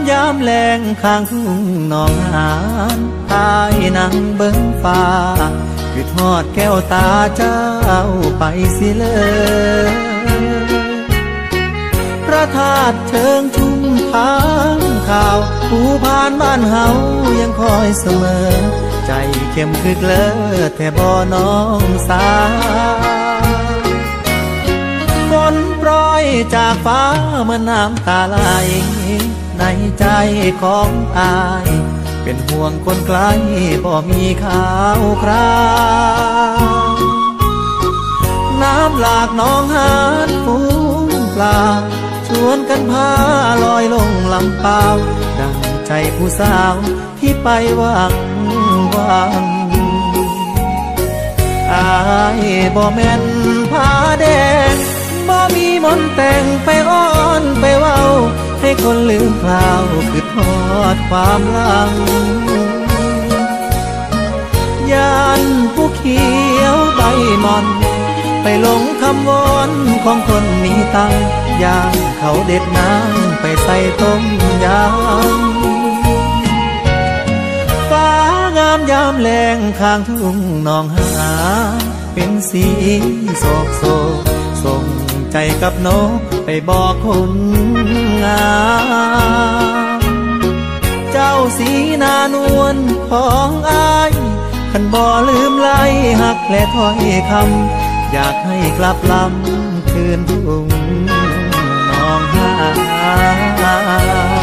ยามแลงข้างทุ่งหนองหานตายนั่งเบิ่งฟ้าคือทอดแก้วตาเจ้าไปสิเลยพระธาตุเชิงชุมทางข่าวผู้ผ่านบ้านเฮายังคอยเสมอใจเข้มคือเกลอแต่บ่น้องสาฝนโปรยจากฟ้าเมื่อน้ำตาไหลในใจของอายเป็นห่วงคนไกลบ่มีข่าวคราวน้ำหลากหนองหานฟูงปลาชวนกันพาลอยลงลำเปล่าดังใจผู้สาวที่ไปหวังอายบ่แม่นผ้าแดงบ่มีมนต์แต่งไปอ้อนไปเว้าให้คนลืมคราวคือทอดความหลังยานผู้เขียวใบมอนไปหลงคำวอนของคนมีตังย่างเขาเด็ดน้ำไปใส่ต้มยำฟ้างามยามแลงข้างทุ่งหนองหานเป็นสีโศกโศกส่งใจกับนกไปบอกคนงามเจ้าสีนานวลของอายขันบ่ลืมไล่หักและถ้อยคำอยากให้กลับลำคืนทุ่งหนองหาน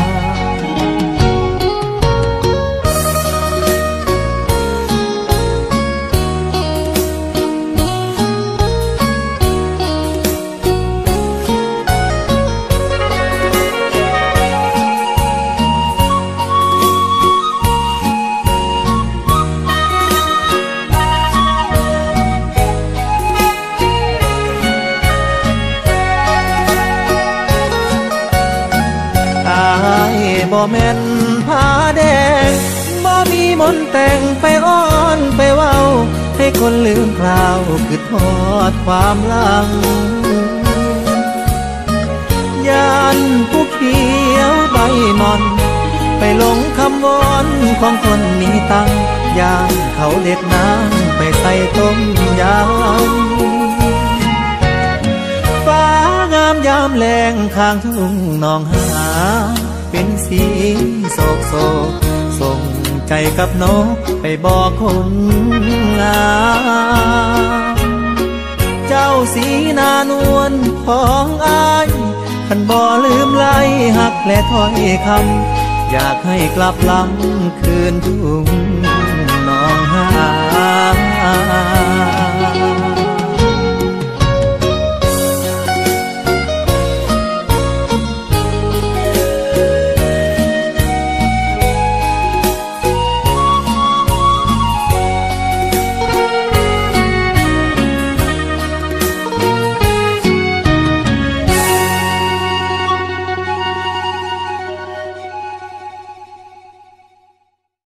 บ่แม่นผ้าแดงบ่มีมนต์แต่งไปอ้อนไปเว้าให้คนลืมคราวคือทอดความหลังยานผู้เขียวใบมอนไปหลงคำวอนของคนมีตังย่างเขาเด็ดน้ำไปใส่ต้มยำฟ้างามยามแลงข้างทุ่งหนองหานเป็นสีโศกโศกส่งใจกับนกไปบอกคนงามเจ้าสีนานวลของอายขันบ่ลืมไล่หักและถ้อยคำอยากให้กลับลำคืนทุ่งหนองหาน